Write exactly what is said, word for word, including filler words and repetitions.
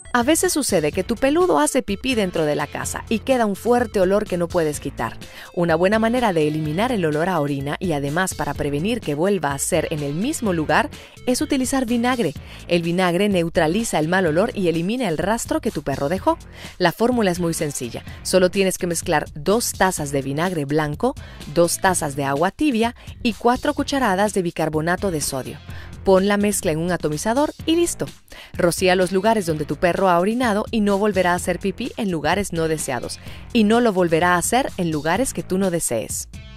A veces sucede que tu peludo hace pipí dentro de la casa y queda un fuerte olor que no puedes quitar. Una buena manera de eliminar el olor a orina y además para prevenir que vuelva a ser en el mismo lugar es utilizar vinagre. El vinagre neutraliza el mal olor y elimina el rastro que tu perro dejó. La fórmula es muy sencilla. Solo tienes que mezclar dos tazas de vinagre blanco, dos tazas de agua tibia y cuatro cucharadas de bicarbonato de sodio. Pon la mezcla en un atomizador y listo. Rocía los lugares donde tu perro ha orinado y no volverá a hacer pipí en lugares no deseados. Y no lo volverá a hacer en lugares que tú no desees.